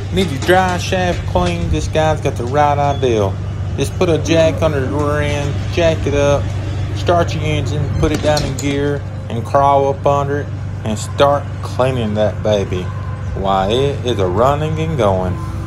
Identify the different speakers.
Speaker 1: Need your drive shaft clean. This guy's got the right idea. Just put a jack under the rear end, jack it up, start your engine, put it down in gear, and crawl up under it, and start cleaning that baby. Why, it is a running and going.